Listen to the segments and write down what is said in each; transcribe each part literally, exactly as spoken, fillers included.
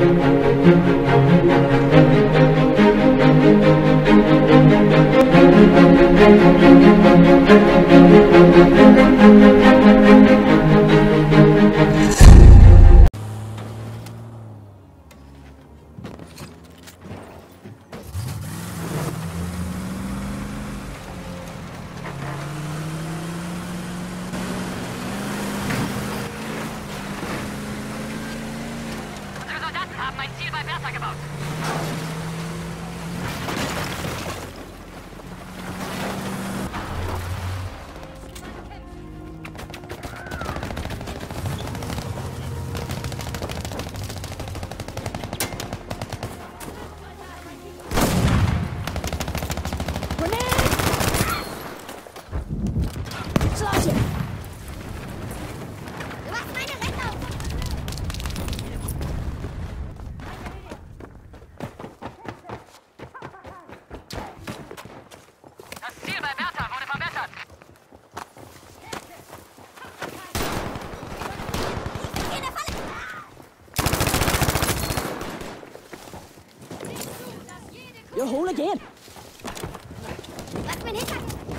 You're whole again. Lass mich hinter.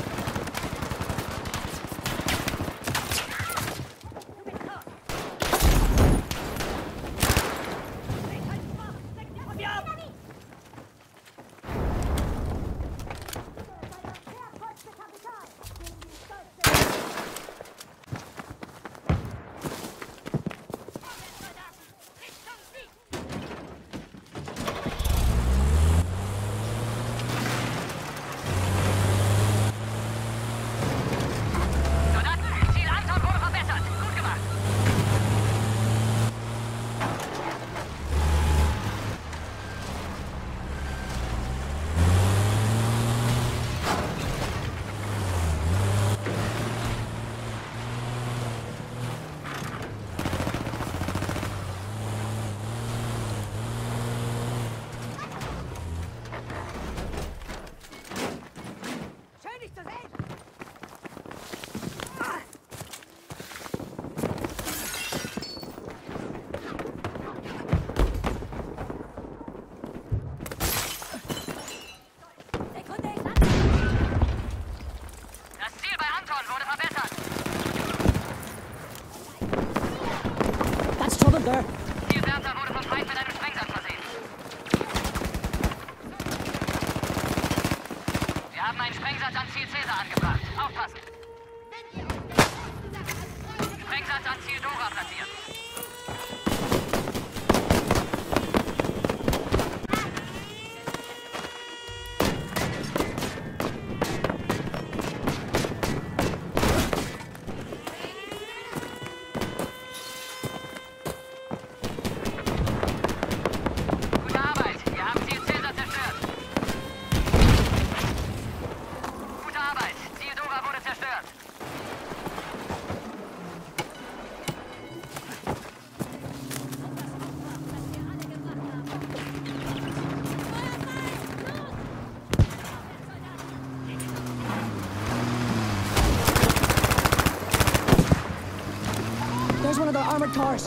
There. Zielwärter wurde vom Feind mit einem Sprengsatz versehen. Wir haben einen Sprengsatz an Ziel Caesar angebracht. Aufpassen! Sprengsatz an Ziel Dora platziert. There's one of their armored cars.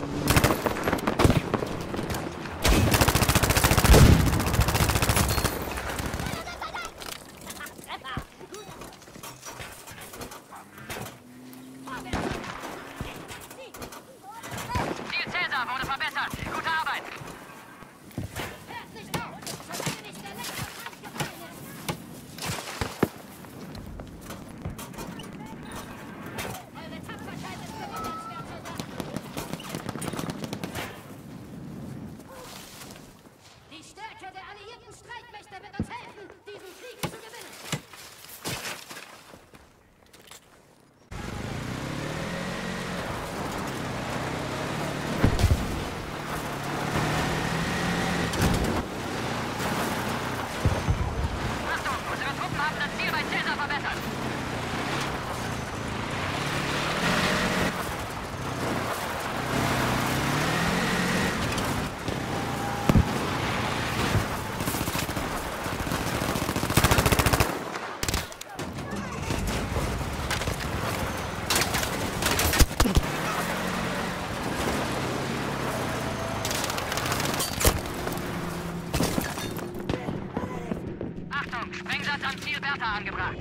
Ziel Caesar wurde verbessert. Gute Arbeit. Einsatz am Ziel Bertha angebracht.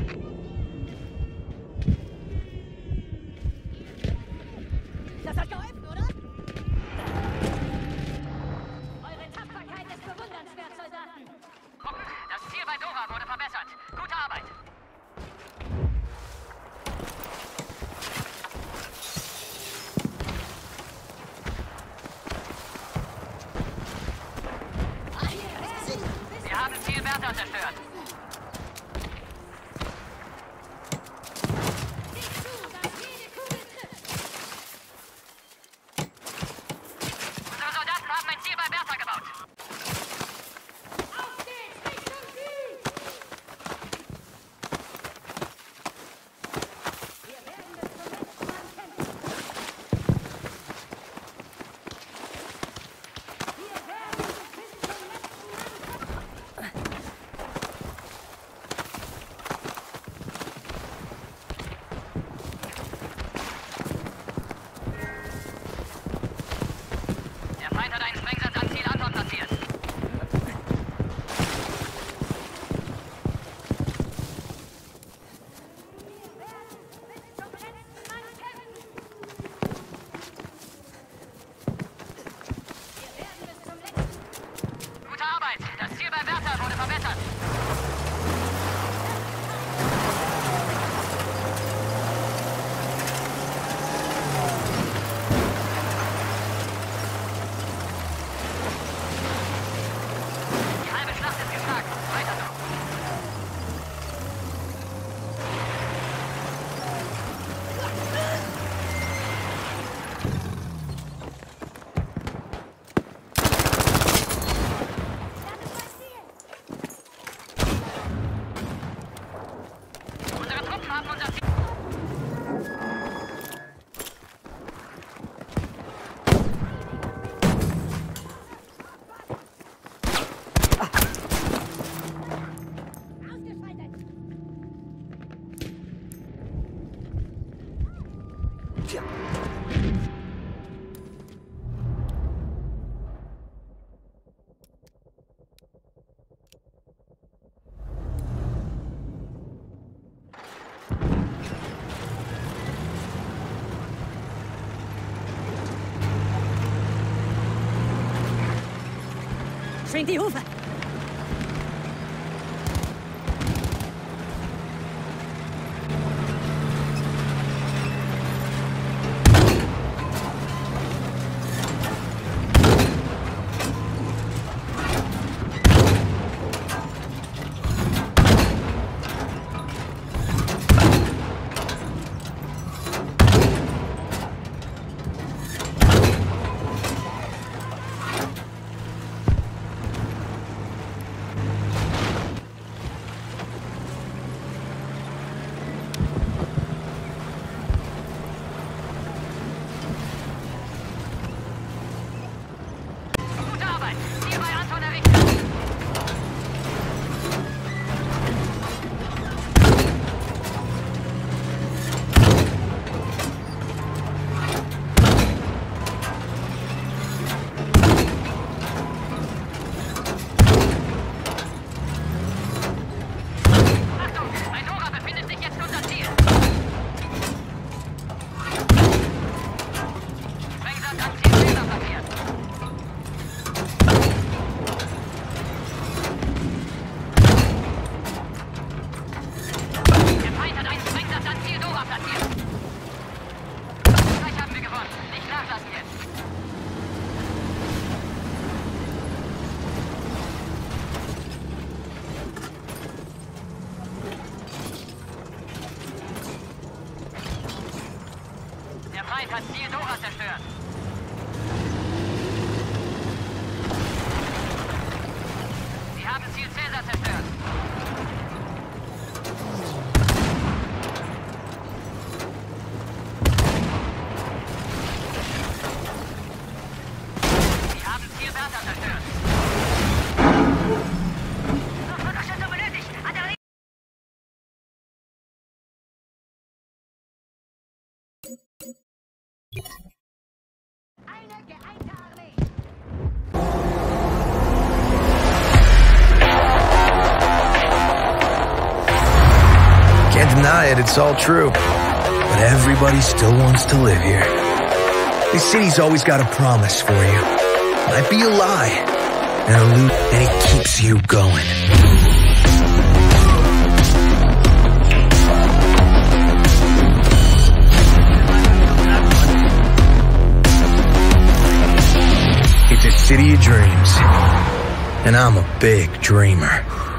Das hat geholfen, oder? Eure Tapferkeit ist bewundernswert, Soldaten. Gucken, das Ziel bei Dora wurde verbessert. Gute Arbeit. Wir haben Ziel Bertha zerstört. Unsere Soldaten haben ein Ziel bei Bertha gebaut. Auf geht's, Richtung Ziel! Wir werden bis zum letzten Mann kämpfen. Wir werden bis zum letzten Mann kämpfen. Der Feind hat einen Sprengsatz am Ziel Anton platziert. Bis zum letzten Mann kämpfen. Wir werden bis zum letzten Gute Arbeit. Das Ziel bei Bertha wurde verbessert. Die halbe Schlacht ist geschlagen. Weiter so. Unsere Truppen haben unser Ziel. ausgeschaltet. Schwingt die Hufe! Gute Arbeit. Ziel bei Anton errichtet. Achtung, ein Dora befindet sich jetzt unter Ziel. Sprengsatz am Ziel Bertha platziert. Der Feind hat einen Sprengsatz an Ziel Dora platziert. Gleich haben wir gewonnen. Nicht nachlassen jetzt. Der Feind hat Ziel Dora zerstört. Sie haben Ziel Cäsar zerstört. Sie haben Ziel Bertha zerstört. Noch Unterstützung benötigt. Artillerie. Eine geeinte Armee. deny it, it's all true. But everybody still wants to live here. This city's always got a promise for you. Might be a lie, and a loop, and it keeps you going. It's a city of dreams, and I'm a big dreamer.